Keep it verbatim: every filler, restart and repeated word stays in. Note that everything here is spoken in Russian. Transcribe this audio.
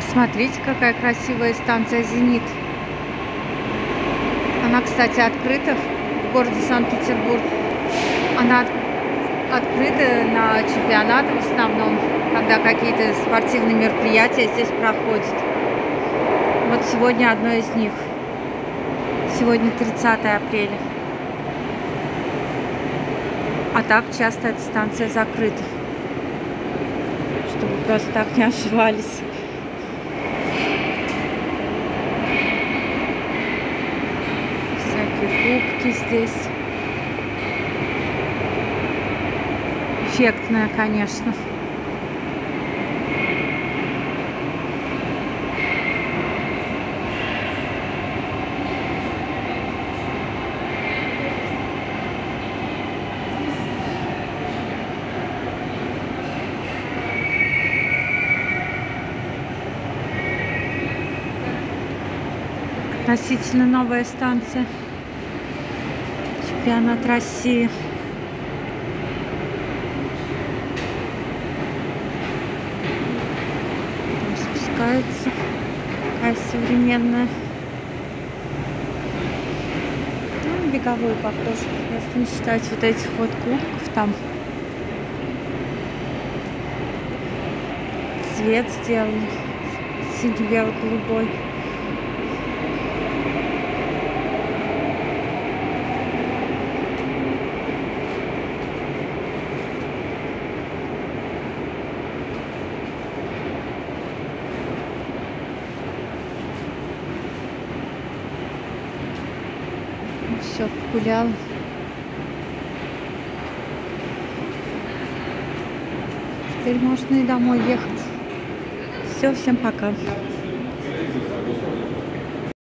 Смотрите, какая красивая станция «Зенит». Она, кстати, открыта в городе Санкт-Петербург. Она открыта на чемпионаты в основном, когда какие-то спортивные мероприятия здесь проходят. Вот сегодня одно из них. Сегодня тридцатое апреля. А так часто эта станция закрыта, чтобы просто так не ошибались. Всякие кубки здесь. Эффектная, конечно. Относительно новая станция. Чемпионат России. Там спускается. Какая современная. Ну, беговую похоже, если не считать вот этих вот кубков там. Цвет сделан сине-бело-голубой. Все, погулял. Теперь можно и домой ехать. Все, всем пока.